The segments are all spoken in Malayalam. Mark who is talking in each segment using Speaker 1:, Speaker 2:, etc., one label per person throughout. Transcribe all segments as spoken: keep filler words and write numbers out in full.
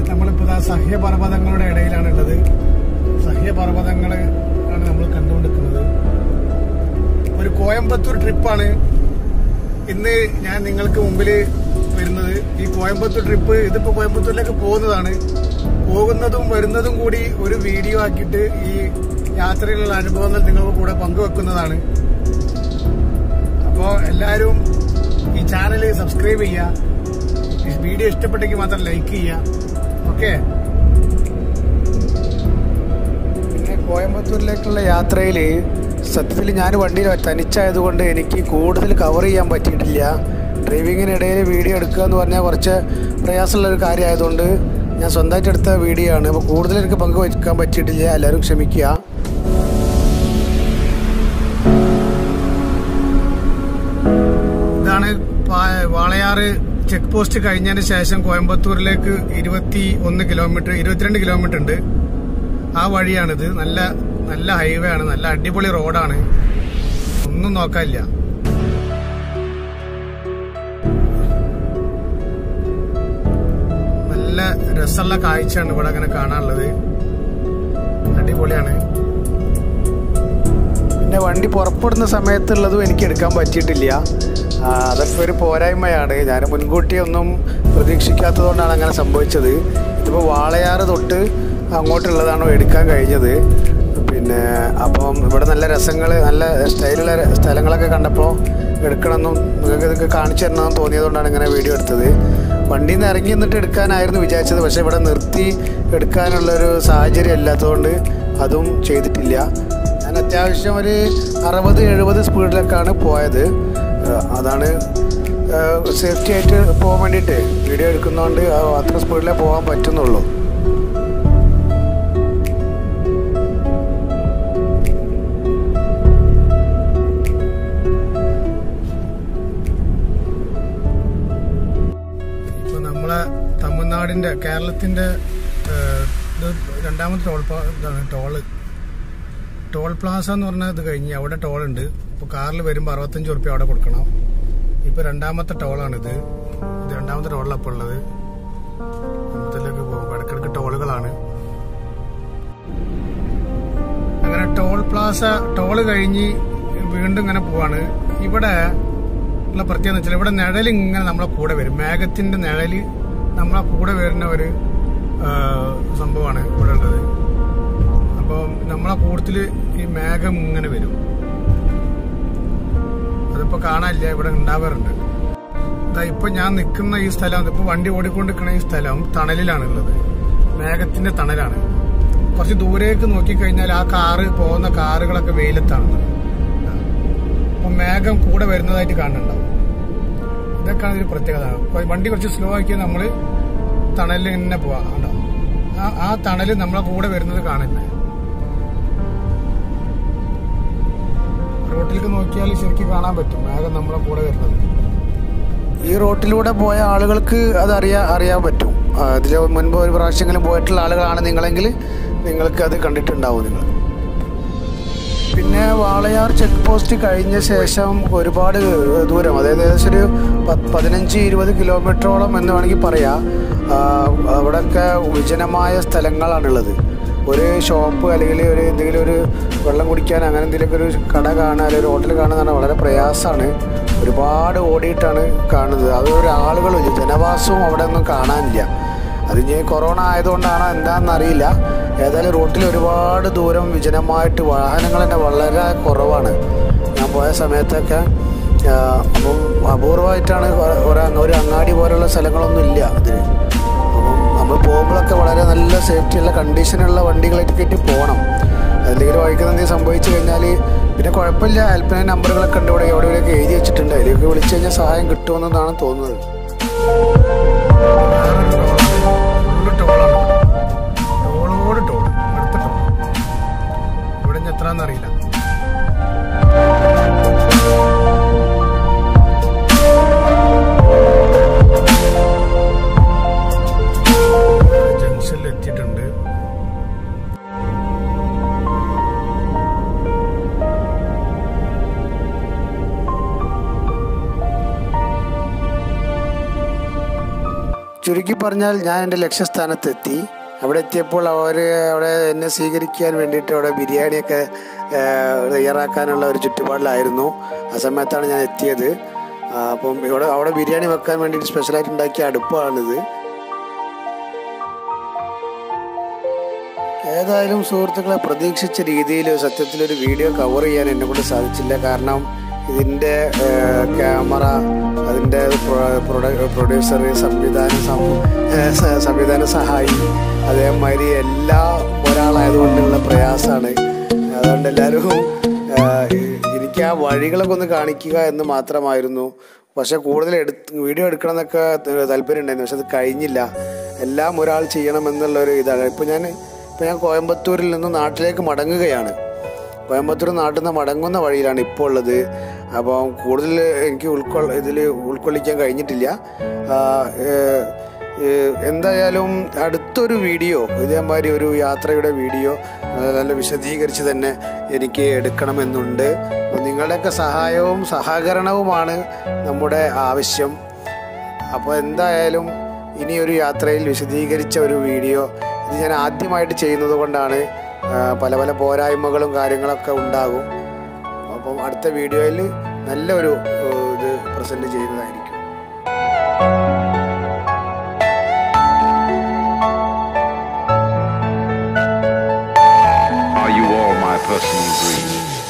Speaker 1: നമ്മളിപ്പോൾ സഹ്യപർവ്വതങ്ങളുടെ ഇടയിലാണുള്ളത്. സഹ്യപർവ്വതങ്ങൾ ആണ് നമ്മൾ കണ്ടുകൊണ്ടിരിക്കുന്നത്. ഒരു കോയമ്പത്തൂർ ട്രിപ്പാണ് ഇന്ന് ഞാൻ നിങ്ങൾക്ക് മുമ്പിൽ വരുന്നത്. ഈ കോയമ്പത്തൂർ ട്രിപ്പ് ഇതിപ്പോൾ കോയമ്പത്തൂരിലേക്ക് പോകുന്നതാണ്. പോകുന്നതും വരുന്നതും കൂടി ഒരു വീഡിയോ ആക്കിയിട്ട് ഈ യാത്രയിലുള്ള അനുഭവങ്ങൾ നിങ്ങൾക്ക് കൂടെ പങ്കുവെക്കുന്നതാണ്. അപ്പോൾ എല്ലാവരും ഈ ചാനൽ സബ്സ്ക്രൈബ് ചെയ്യുക. ഈ വീഡിയോ ഇഷ്ടപ്പെട്ടെങ്കിൽ മാത്രം ലൈക്ക് ചെയ്യുക. ഓക്കെ. പിന്നെ കോയമ്പത്തൂരിലേക്കുള്ള യാത്രയിൽ സത്യത്തിൽ ഞാൻ വണ്ടിയിൽ തനിച്ചായതുകൊണ്ട് എനിക്ക് കൂടുതൽ കവർ ചെയ്യാൻ പറ്റിയിട്ടില്ല. ഡ്രൈവിങ്ങിനിടയിൽ വീഡിയോ എടുക്കുക എന്ന് പറഞ്ഞാൽ കുറച്ച് പ്രയാസമുള്ളൊരു കാര്യമായതുകൊണ്ട് ഞാൻ സ്വന്തമായിട്ട് എടുത്ത വീഡിയോ ആണ്. അപ്പോൾ കൂടുതൽ എനിക്ക് പങ്കുവയ്ക്കാൻ പറ്റിയിട്ടില്ല. എല്ലാവരും ക്ഷമിക്കുക. ഇതാണ് വാളയാറ് ചെക്ക് പോസ്റ്റ് കഴിഞ്ഞതിന് ശേഷം കോയമ്പത്തൂരിലേക്ക് ഇരുപത്തി ഒന്ന് കിലോമീറ്റർ ഇരുപത്തിരണ്ട് കിലോമീറ്റർ ഉണ്ട്. ആ വഴിയാണിത്. നല്ല നല്ല ഹൈവേ ആണ്. നല്ല അടിപൊളി റോഡാണ്. ഒന്നും നോക്കാനില്ല. നല്ല രസമുള്ള കാഴ്ചയാണ് ഇവിടെ അങ്ങനെ കാണാനുള്ളത്. അടിപൊളിയാണ്. പിന്നെ വണ്ടി പുറപ്പെടുന്ന സമയത്തുള്ളതും എനിക്ക് എടുക്കാൻ പറ്റിയിട്ടില്ല. അതൊക്കെ ഒരു പോരായ്മയാണ്. ഞാൻ മുൻകൂട്ടി ഒന്നും പ്രതീക്ഷിക്കാത്തതുകൊണ്ടാണ് അങ്ങനെ സംഭവിച്ചത്. ഇതിപ്പോൾ വാളയാറ് തൊട്ട് അങ്ങോട്ടുള്ളതാണോ എടുക്കാൻ കഴിഞ്ഞത്. പിന്നെ അപ്പം ഇവിടെ നല്ല രസങ്ങൾ നല്ല സ്റ്റൈലുള്ള സ്ഥലങ്ങളൊക്കെ കണ്ടപ്പോൾ എടുക്കണമെന്നും നിങ്ങൾക്ക് ഇതൊക്കെ കാണിച്ചു തരണമെന്നും തോന്നിയതുകൊണ്ടാണ് ഇങ്ങനെ വീഡിയോ എടുത്തത്. വണ്ടിയിൽ നിന്ന് ഇറങ്ങി നിന്നിട്ട് എടുക്കാനായിരുന്നു വിചാരിച്ചത്. പക്ഷേ ഇവിടെ നിർത്തി എടുക്കാനുള്ളൊരു സാഹചര്യം ഇല്ലാത്തതുകൊണ്ട് അതും ചെയ്തിട്ടില്ല. ഞാൻ അത്യാവശ്യം ഒരു അറുപത് എഴുപത് സ്പീഡിലൊക്കെയാണ് പോയത്. അതാണ് സേഫ്റ്റി ആയിട്ട് പോകാൻ വേണ്ടിയിട്ട് വീഡിയോ എടുക്കുന്നതുകൊണ്ട് അത്ര സ്പീഡിലേ പോകാൻ പറ്റുന്നുള്ളൂ. തമിഴ്നാടിൻ്റെ കേരളത്തിൻ്റെ ഇത് രണ്ടാമത്തെ ടോൾ ഇതാണ് ടോള് ടോൾ പ്ലാസ എന്ന് പറഞ്ഞാൽ ഇത് കഴിഞ്ഞ് അവിടെ ടോളുണ്ട്. ഇപ്പോൾ കാറിൽ വരുമ്പോൾ അറുപത്തഞ്ച് ഉറുപ്പ്യ അവിടെ കൊടുക്കണം. ഇപ്പോൾ രണ്ടാമത്തെ ടോളാണിത്. ഇത് രണ്ടാമത്തെ ടോളിലാണ് ഇപ്പോൾ ഉള്ളത്. അമ്പത്തിലേക്ക് പോകുമ്പോൾ ഇടയ്ക്കിടയ്ക്ക് ടോളുകളാണ്. അങ്ങനെ ടോൾ പ്ലാസ ടോള് കഴിഞ്ഞ് വീണ്ടും ഇങ്ങനെ പോവാണ്. ഇവിടെ ഉള്ള പ്രത്യേകത എന്ന് വെച്ചാൽ ഇവിടെ നിഴൽ ഇങ്ങനെ നമ്മളെ കൂടെ വരും. മേഘത്തിന്റെ നിഴല് നമ്മളെ കൂടെ വരുന്ന ഒരു സംഭവമാണ് ഇവിടെ ഉള്ളത്. അപ്പോൾ നമ്മളെ കൂട്ടത്തിൽ ഈ മേഘം ഇങ്ങനെ വരും. അതിപ്പോൾ കാണാനില്ല, ഇവിടെ ഉണ്ടാവാറുണ്ട്. ഇതാ ഇപ്പൊ ഞാൻ നിൽക്കുന്ന ഈ സ്ഥലം, ഇപ്പൊ വണ്ടി ഓടിക്കൊണ്ടിരിക്കുന്ന ഈ സ്ഥലം തണലിലാണുള്ളത്. മേഘത്തിന്റെ തണലാണ്. കുറച്ച് ദൂരേക്ക് നോക്കിക്കഴിഞ്ഞാൽ ആ കാറ് പോകുന്ന കാറുകളൊക്കെ വെയിലത്താണ്. അപ്പൊ മേഘം കൂടെ വരുന്നതായിട്ട് കാണുന്നുണ്ടാവും. ഇതൊക്കെയാണ് ഒരു പ്രത്യേകത. വണ്ടി കുറച്ച് സ്ലോ ആക്കിയാൽ നമ്മള് തണലിൽ ഇങ്ങനെ പോവാ. ആ തണല് നമ്മളെ കൂടെ വരുന്നത് കാണില്ല. റോട്ടിലേക്ക് നോക്കിയാൽ ശരിക്കും കാണാൻ പറ്റും മേഘം നമ്മളെ കൂടെ വരുന്നത്. ഈ റോട്ടിലൂടെ പോയ ആളുകൾക്ക് അത് അറിയാ അറിയാൻ പറ്റും. അതിൽ മുൻപ് ഒരു പ്രാവശ്യമെങ്കിലും പോയിട്ടുള്ള ആളുകളാണ് നിങ്ങളെങ്കിൽ നിങ്ങൾക്ക് അത് കണ്ടിട്ടുണ്ടാവും നിങ്ങൾ. പിന്നെ വാളയാർ ചെക്ക് പോസ്റ്റ് കഴിഞ്ഞ ശേഷം ഒരുപാട് ദൂരം, അതായത് ഏകദേശം ഒരു പതിനഞ്ച് ഇരുപത് കിലോമീറ്ററോളം എന്ന് വേണമെങ്കിൽ പറയാം. അവിടെയൊക്കെ വിജനമായ സ്ഥലങ്ങളാണുള്ളത്. ഒരു ഷോപ്പ് അല്ലെങ്കിൽ ഒരു എന്തെങ്കിലും ഒരു വെള്ളം കുടിക്കാൻ അങ്ങനെ എന്തെങ്കിലുമൊക്കെ ഒരു കട കാണുക അല്ലെങ്കിൽ ഒരു ഹോട്ടൽ കാണുക വളരെ പ്രയാസമാണ്. ഒരുപാട് ഓടിയിട്ടാണ് കാണുന്നത്. അത് ഒരു ആളുകളും ജനവാസവും അവിടെ ഒന്നും കാണാനില്ല. അത് ഇനി കൊറോണ ആയതുകൊണ്ടാണോ എന്താണെന്നറിയില്ല. ഏതായാലും റോട്ടിൽ ഒരുപാട് ദൂരം വിജനമായിട്ട് വാഹനങ്ങൾ തന്നെ വളരെ കുറവാണ്. ഞാൻ പോയ സമയത്തൊക്കെ അപ്പം അപൂർവമായിട്ടാണ് ഒരു അങ്ങാടി പോലുള്ള സ്ഥലങ്ങളൊന്നും ഇല്ല അതിന്. അപ്പം നമ്മൾ പോകുമ്പോഴൊക്കെ വളരെ നല്ല സേഫ്റ്റിയുള്ള കണ്ടീഷനുള്ള വണ്ടികളൊക്കെ പോകണം. എന്തെങ്കിലും വഴിക്കുന്ന എന്തെങ്കിലും സംഭവിച്ചു കഴിഞ്ഞാൽ പിന്നെ കുഴപ്പമില്ല. ഹെൽപ്പ് ലൈൻ നമ്പറുകളൊക്കെ ഉണ്ട് ഇവിടെ, എവിടെയൊക്കെ എഴുതി വെച്ചിട്ടുണ്ട്. അതിലേക്ക് വിളിച്ചു കഴിഞ്ഞാൽ സഹായം കിട്ടുമെന്നാണ് തോന്നുന്നത്. ടോളോട് ടോൾ അടുത്ത ടോൾ ഇവിടെ എത്രയെന്നറിയില്ല. ജംഗ്ഷനിൽ എത്തിയിട്ടുണ്ട്. ചുരുക്കി പറഞ്ഞാൽ ഞാൻ എൻ്റെ ലക്ഷ്യസ്ഥാനത്തെത്തി. അവിടെ എത്തിയപ്പോൾ അവർ അവിടെ എന്നെ സ്വീകരിക്കാൻ വേണ്ടിയിട്ട് അവിടെ ബിരിയാണിയൊക്കെ തയ്യാറാക്കാനുള്ള ഒരു ചുറ്റുപാടിലായിരുന്നു. ആ സമയത്താണ് ഞാൻ എത്തിയത്. അപ്പം ഇവിടെ അവിടെ ബിരിയാണി വെക്കാൻ വേണ്ടിയിട്ട് സ്പെഷ്യലായിട്ട് ഉണ്ടാക്കിയ അടുപ്പാണിത്. ഏതായാലും സുഹൃത്തുക്കളെ, പ്രതീക്ഷിച്ച രീതിയിൽ സത്യത്തിലൊരു വീഡിയോ കവർ ചെയ്യാൻ എന്നെ കൊണ്ട് സാധിച്ചില്ല. കാരണം ഇതിൻ്റെ ക്യാമറ, അതിൻ്റെ പ്രൊഡ്യൂസർ, സംവിധാന സംവിധാന സഹായി, അതേമാതിരി എല്ലാം ഒരാളായതുകൊണ്ടുള്ള പ്രയാസമാണ്. അതുകൊണ്ട് എല്ലാവരും എനിക്ക് ആ വഴികളൊക്കെ ഒന്ന് കാണിക്കുക എന്ന് മാത്രമായിരുന്നു. പക്ഷേ കൂടുതൽ എടുത്ത് വീഡിയോ എടുക്കണം എന്നൊക്കെ താല്പര്യം ഉണ്ടായിരുന്നു. പക്ഷെ അത് കഴിഞ്ഞില്ല. എല്ലാം ഒരാൾ ചെയ്യണമെന്നുള്ളൊരു ഇതാണ്. ഇപ്പോൾ ഞാൻ ഇപ്പോൾ ഞാൻ കോയമ്പത്തൂരിൽ നിന്ന് നാട്ടിലേക്ക് മടങ്ങുകയാണ്. കോയമ്പത്തൂർ നാട്ടിൽ നിന്ന് മടങ്ങുന്ന വഴിയിലാണ് ഇപ്പോൾ ഉള്ളത്. അപ്പം കൂടുതൽ എനിക്ക് ഉൾക്കൊള്ള ഇതിൽ ഉൾക്കൊള്ളിക്കാൻ കഴിഞ്ഞിട്ടില്ല. എന്തായാലും അടുത്തൊരു വീഡിയോ, ഇതേമാതിരി ഒരു യാത്രയുടെ വീഡിയോ നല്ല വിശദീകരിച്ച് തന്നെ എനിക്ക് എടുക്കണമെന്നുണ്ട്. നിങ്ങളുടെയൊക്കെ സഹായവും സഹകരണവുമാണ് നമ്മുടെ ആവശ്യം. അപ്പോൾ എന്തായാലും ഇനിയൊരു യാത്രയിൽ വിശദീകരിച്ച ഒരു വീഡിയോ ഇത് ഞാൻ ആദ്യമായിട്ട് ചെയ്യുന്നത് കൊണ്ടാണ് പല പല പോരായ്മകളും കാര്യങ്ങളൊക്കെ ഉണ്ടാകും. അപ്പം അടുത്ത വീഡിയോയിൽ നല്ലൊരു ഇത് പ്രസൻറ്റ് ചെയ്യുന്നതായിരിക്കും.
Speaker 2: Are you all my personal dreams?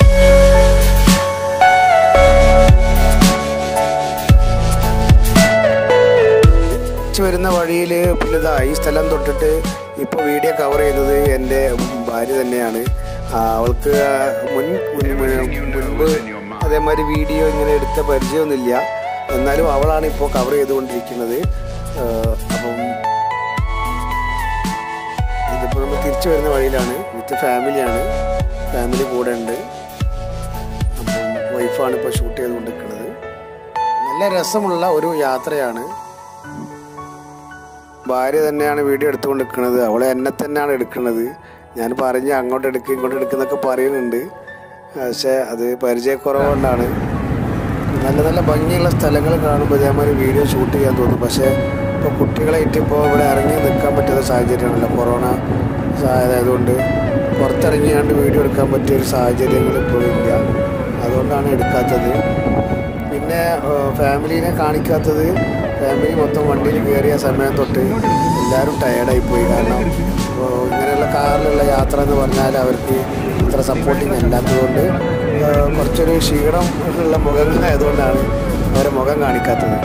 Speaker 1: വരുന്ന വഴിയിൽ പിന്നെ ഈ സ്ഥലം തൊട്ടിട്ട് ഇപ്പോൾ വീഡിയോ കവർ ചെയ്തത് എൻ്റെ ഭാര്യ തന്നെയാണ്. അവൾക്ക് മുൻ മുൻപ് അതേമാതിരി വീഡിയോ ഇങ്ങനെ എടുത്ത പരിചയമൊന്നുമില്ല. എന്നാലും അവളാണ് ഇപ്പോൾ കവർ ചെയ്തുകൊണ്ടിരിക്കുന്നത്. അപ്പം ഇതിപ്പോൾ നമ്മൾ തിരിച്ചു വരുന്ന വഴിയിലാണ്. വിത്ത് ഫാമിലിയാണ്, ഫാമിലി കൂടെ ഉണ്ട്. അപ്പം വൈഫാണ് ഇപ്പോൾ ഷൂട്ട് ചെയ്തുകൊണ്ടിരിക്കുന്നത്. നല്ല രസമുള്ള ഒരു യാത്രയാണ്. ഭാര്യ തന്നെയാണ് വീഡിയോ എടുത്തുകൊണ്ട് നിൽക്കുന്നത്. അവളെ എന്നെ തന്നെയാണ് എടുക്കുന്നത്. ഞാൻ പറഞ്ഞ് അങ്ങോട്ട് എടുക്കുക ഇങ്ങോട്ട് എടുക്കുന്നൊക്കെ പറയുന്നുണ്ട്. പക്ഷേ അത് പരിചയക്കുറവുകൊണ്ടാണ്. നല്ല നല്ല ഭംഗിയുള്ള സ്ഥലങ്ങൾ കാണുമ്പോൾ ഇതേമാതിരി വീഡിയോ ഷൂട്ട് ചെയ്യാൻ തോന്നും. പക്ഷേ ഇപ്പോൾ കുട്ടികളായിട്ട് ഇപ്പോൾ ഇവിടെ ഇറങ്ങി നിൽക്കാൻ പറ്റുന്ന സാഹചര്യമാണല്ലോ. കൊറോണ ആയതുകൊണ്ട് പുറത്തിറങ്ങിയാണ്ട് വീഡിയോ എടുക്കാൻ പറ്റിയൊരു സാഹചര്യങ്ങൾ ഇപ്പോഴും ഇല്ല. അതുകൊണ്ടാണ് എടുക്കാത്തത്. പിന്നെ ഫാമിലീനെ കാണിക്കാത്തത്, ഫാമിലി മൊത്തം വണ്ടിയിൽ കയറിയ സമയം തൊട്ട് എല്ലാവരും ടയേർഡായിപ്പോയി. കാരണം ഇങ്ങനെയുള്ള കാറിലുള്ള യാത്ര എന്ന് പറഞ്ഞാൽ അവർക്ക് അത്ര സപ്പോർട്ടിങ് അല്ലാത്തതുകൊണ്ട് കുറച്ചൊരു ക്ഷീണം ഉള്ള മുഖങ്ങളായതുകൊണ്ടാണ് അവരെ മുഖം കാണിക്കാത്തത്.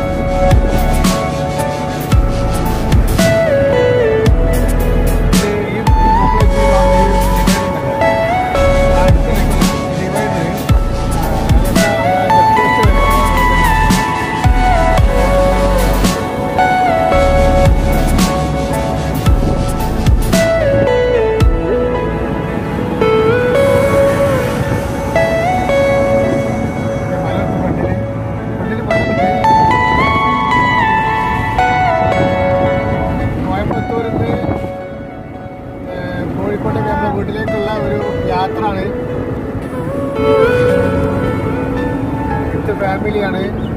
Speaker 1: വീട്ടിലേക്കുള്ള ഒരു യാത്രയാണ്. വിത്ത് ഫാമിലിയാണ്.